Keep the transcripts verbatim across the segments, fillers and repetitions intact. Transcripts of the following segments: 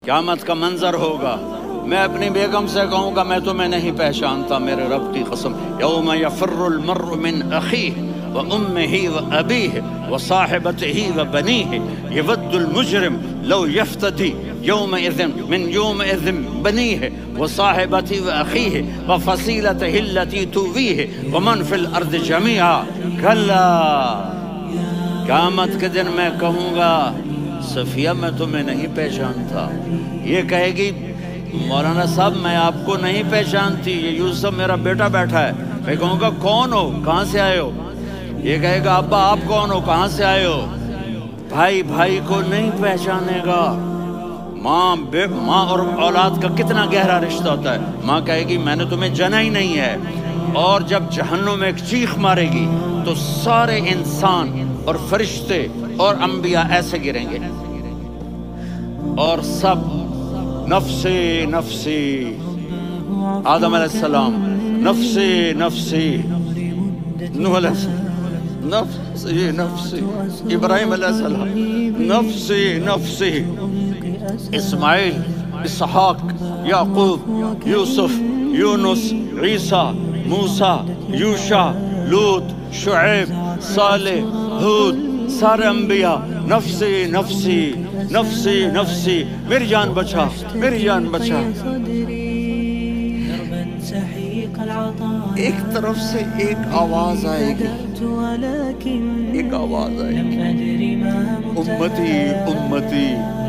قیامت کا منظر ہوگا، میں اپنی بیگم سے کہوں گا میں تمہیں نہیں پہچانتا میرے رب کی قسم۔ یوم یفر المرء من اخیہ وامہ وابیہ وصاحبتہ وبنیہ یود المجرم لو یفتدی یومئذ من یومئذ بنیہ وصاحبتہ واخیہ وفصیلتہ التی تؤویہ ومن فی الارض جمیعا کلا۔ قیامت کے دن میں کہوں گا صفیہ میں تمہیں نہیں پہچانتا، یہ کہے گی مولانا صاحب میں آپ کو نہیں پہچانتی، یہ یوسف میرا بیٹا بیٹھا ہے۔ میں کہوں گا کون ہو، کہاں سے آئے ہو؟ یہ کہے گا ابا آپ کون ہو، کہاں سے آئے ہو؟ بھائی بھائی کو نہیں پہچانے گا۔ ماں بے ماں اور اولاد کا کتنا گہرا رشتہ ہوتا ہے۔ ماں کہے گی میں نے تمہیں جنا ہی نہیں ہے، اور جب جہنم میں ایک چیخ مارے گی تو سارے انسان اور فرشتے اور انبیاء ایسے گریں گے اور سب نفسی نفسی، آدم علیہ السلام نفسی نفسی، نوح علیہ السلام نفسی نفسی، ابراہیم علیہ السلام نفسی نفسی، اسماعیل، اسحاق، یعقوب، یوسف، یونس، عیسیٰ، موسیٰ، یوشع، لوط، شعیب، صالح، ہود، سارے انبیاء نفسی نفسی نفسی نفسی، میری جان بچا میری جان بچا۔ ایک طرف سے ایک آواز آئے گی، ایک آواز آئے گی، امتی امتی،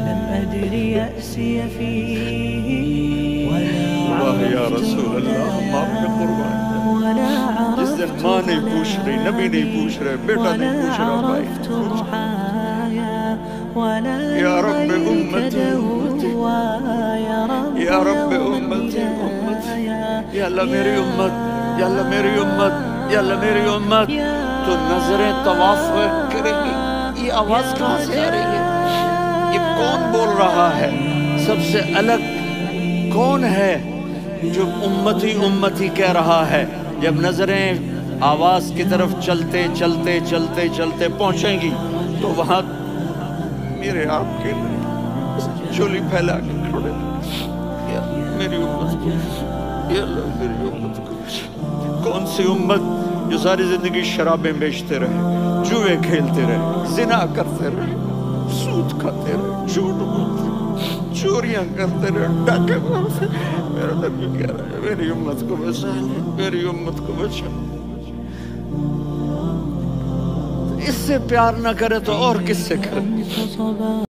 واہ یا رسول اللہ ہم آپ نے قربان۔ جس دن ماں نہیں پوچھ رہی، نبی نہیں پوچھ رہے، بیٹا نہیں پوچھ رہا، بھائی یا رب امتی امتی، یا رب امتی امتی، یا اللہ میری امت، یا اللہ میری امت، یا اللہ میری امت۔ تو نظریں طواف کرے گی، یہ آواز کہاں سے آ رہی ہے؟ یہ کون بول رہا ہے؟ سب سے الگ کون ہے جو امتی امتی کہہ رہا ہے؟ جب نظریں آواز کی طرف چلتے چلتے چلتے چلتے پہنچیں گی تو وہاں میرے آپ کے چولی پھیلا کے کھڑے، یا میری امت کو، یا اللہ میری امت کو۔ کون سی امت جو ساری زندگی شرابیں بیچتے رہے، جوئے کھیلتے رہے، زنا کرتے رہے، سود کھاتے رہے، جھوٹ بولتے، چوریاں کرتے رہے، ڈاکے مارتے۔ میرا نبی کہہ رہا ہے میری امت کو بچا، میری امت کو بچا۔ اس سے پیار نہ کرے تو اور کس سے کرے؟